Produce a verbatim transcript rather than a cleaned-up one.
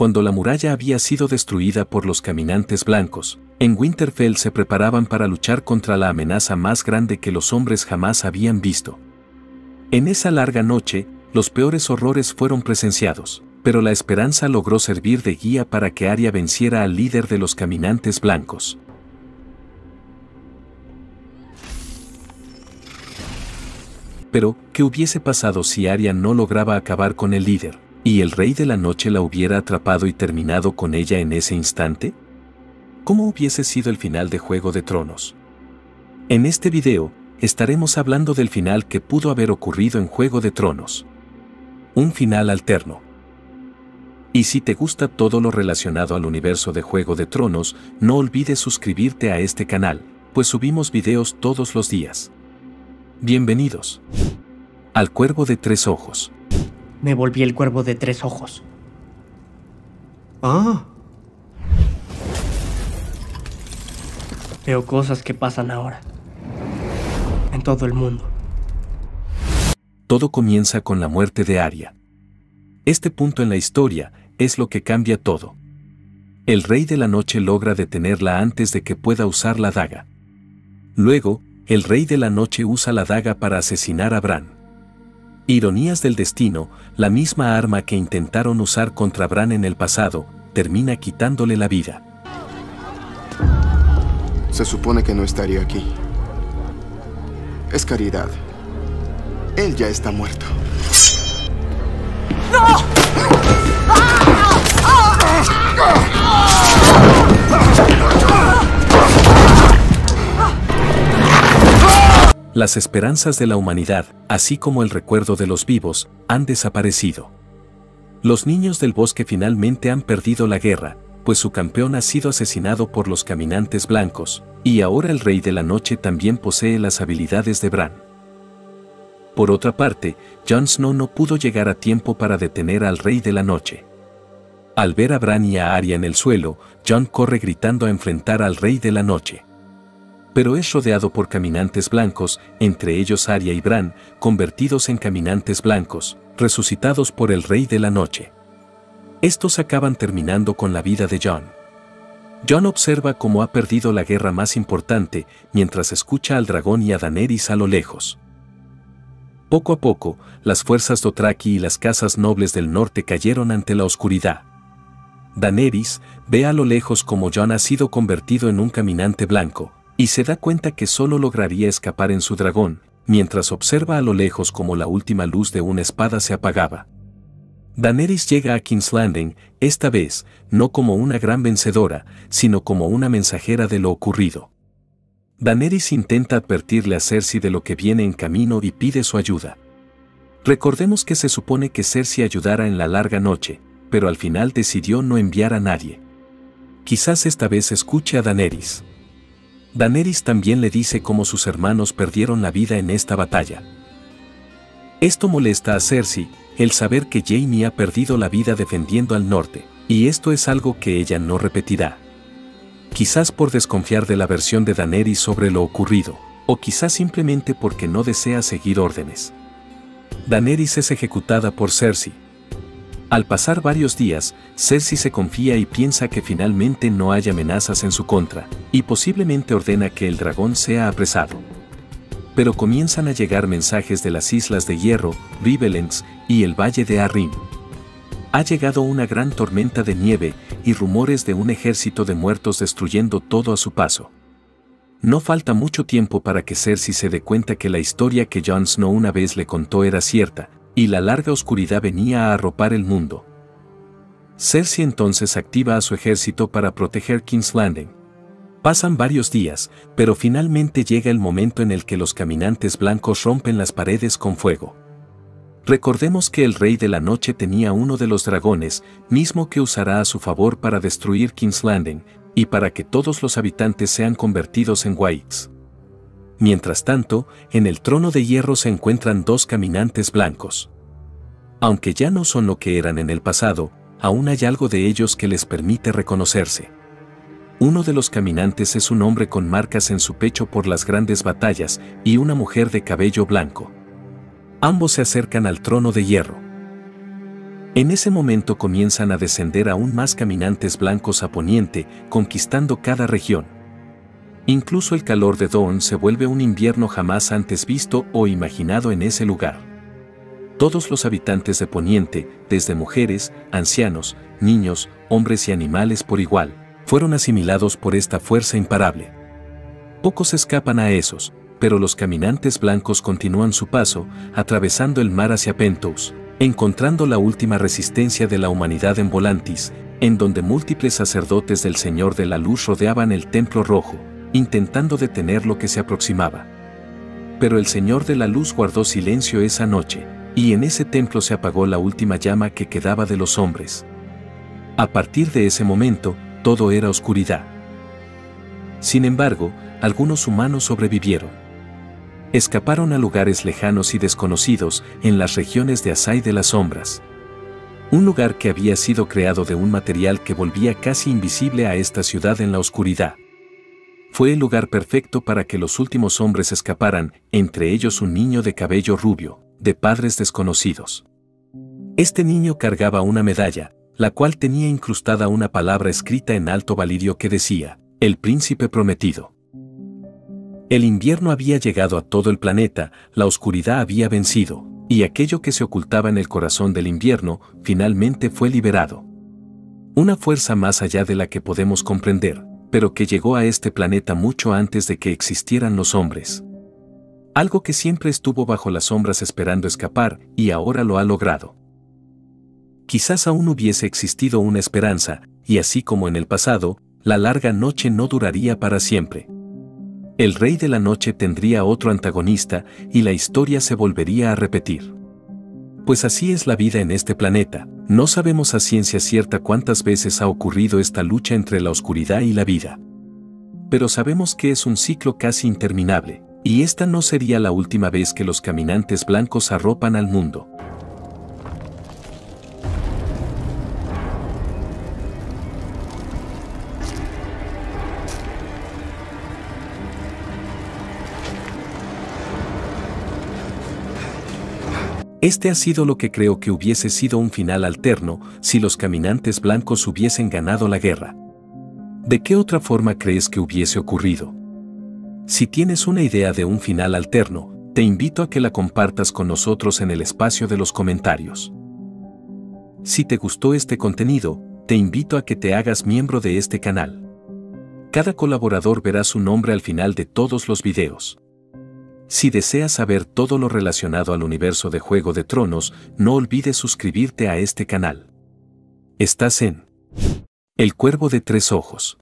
cuando la muralla había sido destruida por los caminantes blancos, en Winterfell se preparaban para luchar contra la amenaza más grande que los hombres jamás habían visto. En esa larga noche, los peores horrores fueron presenciados, pero la esperanza logró servir de guía para que Arya venciera al líder de los caminantes blancos. Pero, ¿qué hubiese pasado si Arya no lograba acabar con el líder, y el Rey de la Noche la hubiera atrapado y terminado con ella en ese instante? ¿Cómo hubiese sido el final de Juego de Tronos? En este video, estaremos hablando del final que pudo haber ocurrido en Juego de Tronos. Un final alterno. Y si te gusta todo lo relacionado al universo de Juego de Tronos, no olvides suscribirte a este canal, pues subimos videos todos los días. Bienvenidos al Cuervo de Tres Ojos. Me volví el Cuervo de Tres Ojos. Ah. Veo cosas que pasan ahora. En todo el mundo. Todo comienza con la muerte de Arya. Este punto en la historia es lo que cambia todo. El Rey de la Noche logra detenerla antes de que pueda usar la daga. Luego, el Rey de la Noche usa la daga para asesinar a Bran. Ironías del destino, la misma arma que intentaron usar contra Bran en el pasado, termina quitándole la vida. Se supone que no estaría aquí. Es caridad. Él ya está muerto. ¡No! Las esperanzas de la humanidad, así como el recuerdo de los vivos, han desaparecido. Los niños del bosque finalmente han perdido la guerra, pues su campeón ha sido asesinado por los caminantes blancos, y ahora el Rey de la Noche también posee las habilidades de Bran. Por otra parte, Jon Snow no pudo llegar a tiempo para detener al Rey de la Noche. Al ver a Bran y a Arya en el suelo, Jon corre gritando a enfrentar al Rey de la Noche. Pero es rodeado por caminantes blancos, entre ellos Arya y Bran, convertidos en caminantes blancos, resucitados por el Rey de la Noche. Estos acaban terminando con la vida de Jon. Jon observa cómo ha perdido la guerra más importante, mientras escucha al dragón y a Daenerys a lo lejos. Poco a poco, las fuerzas Dothraki y las casas nobles del norte cayeron ante la oscuridad. Daenerys ve a lo lejos cómo Jon ha sido convertido en un caminante blanco, y se da cuenta que solo lograría escapar en su dragón, mientras observa a lo lejos como la última luz de una espada se apagaba. Daenerys llega a King's Landing, esta vez, no como una gran vencedora, sino como una mensajera de lo ocurrido. Daenerys intenta advertirle a Cersei de lo que viene en camino y pide su ayuda. Recordemos que se supone que Cersei ayudara en la larga noche, pero al final decidió no enviar a nadie. Quizás esta vez escuche a Daenerys. Daenerys también le dice cómo sus hermanos perdieron la vida en esta batalla. Esto molesta a Cersei, el saber que Jaime ha perdido la vida defendiendo al norte, y esto es algo que ella no repetirá. Quizás por desconfiar de la versión de Daenerys sobre lo ocurrido, o quizás simplemente porque no desea seguir órdenes. Daenerys es ejecutada por Cersei. Al pasar varios días, Cersei se confía y piensa que finalmente no hay amenazas en su contra, y posiblemente ordena que el dragón sea apresado. Pero comienzan a llegar mensajes de las Islas de Hierro, Riverlands y el Valle de Arryn. Ha llegado una gran tormenta de nieve y rumores de un ejército de muertos destruyendo todo a su paso. No falta mucho tiempo para que Cersei se dé cuenta que la historia que Jon Snow una vez le contó era cierta, y la larga oscuridad venía a arropar el mundo. Cersei entonces activa a su ejército para proteger King's Landing. Pasan varios días, pero finalmente llega el momento en el que los caminantes blancos rompen las paredes con fuego. Recordemos que el Rey de la Noche tenía uno de los dragones, mismo que usará a su favor para destruir King's Landing, y para que todos los habitantes sean convertidos en Whites. Mientras tanto, en el trono de hierro se encuentran dos caminantes blancos. Aunque ya no son lo que eran en el pasado, aún hay algo de ellos que les permite reconocerse. Uno de los caminantes es un hombre con marcas en su pecho por las grandes batallas y una mujer de cabello blanco. Ambos se acercan al trono de hierro. En ese momento comienzan a descender aún más caminantes blancos a poniente, conquistando cada región. Incluso el calor de Dawn se vuelve un invierno jamás antes visto o imaginado en ese lugar. Todos los habitantes de Poniente, desde mujeres, ancianos, niños, hombres y animales por igual, fueron asimilados por esta fuerza imparable. Pocos escapan a esos, pero los caminantes blancos continúan su paso, atravesando el mar hacia Pentos, encontrando la última resistencia de la humanidad en Volantis, en donde múltiples sacerdotes del Señor de la Luz rodeaban el Templo Rojo, intentando detener lo que se aproximaba. Pero el Señor de la Luz guardó silencio esa noche, y en ese templo se apagó la última llama que quedaba de los hombres. A partir de ese momento, todo era oscuridad. Sin embargo, algunos humanos sobrevivieron. Escaparon a lugares lejanos y desconocidos en las regiones de Asai de las Sombras. Un lugar que había sido creado de un material que volvía casi invisible a esta ciudad en la oscuridad. Fue el lugar perfecto para que los últimos hombres escaparan, entre ellos un niño de cabello rubio, de padres desconocidos. Este niño cargaba una medalla, la cual tenía incrustada una palabra escrita en alto valirio que decía, el príncipe prometido. El invierno había llegado a todo el planeta, la oscuridad había vencido, y aquello que se ocultaba en el corazón del invierno finalmente fue liberado. Una fuerza más allá de la que podemos comprender, pero que llegó a este planeta mucho antes de que existieran los hombres. Algo que siempre estuvo bajo las sombras esperando escapar, y ahora lo ha logrado. Quizás aún hubiese existido una esperanza, y así como en el pasado, la larga noche no duraría para siempre. El Rey de la Noche tendría otro antagonista, y la historia se volvería a repetir. Pues así es la vida en este planeta, no sabemos a ciencia cierta cuántas veces ha ocurrido esta lucha entre la oscuridad y la vida. Pero sabemos que es un ciclo casi interminable, y esta no sería la última vez que los caminantes blancos arropan al mundo. Este ha sido lo que creo que hubiese sido un final alterno si los caminantes blancos hubiesen ganado la guerra. ¿De qué otra forma crees que hubiese ocurrido? Si tienes una idea de un final alterno, te invito a que la compartas con nosotros en el espacio de los comentarios. Si te gustó este contenido, te invito a que te hagas miembro de este canal. Cada colaborador verá su nombre al final de todos los videos. Si deseas saber todo lo relacionado al universo de Juego de Tronos, no olvides suscribirte a este canal. Estás en El Cuervo de Tres Ojos.